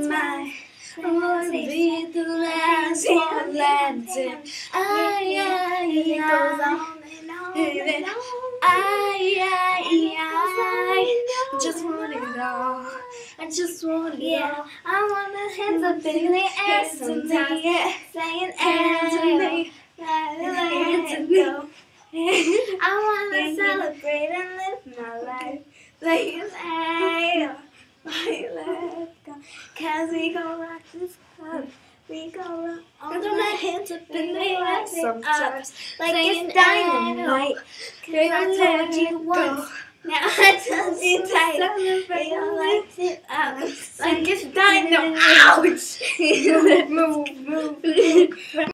mine. I wanna be the last one landing. It goes on and on and on. I just want it all. I just want it all. I want my hands up in the air sometimes, saying hands to me, hands to go. I wanna celebrate and live my life. Let's go. 'Cause we gon' rock this club. We gon' rock all my hands up in the air sometimes, like it's dynamite. 'Cause I told you once, now I told you twice. We gon' light it up like it's dynamite. Ouch! Move.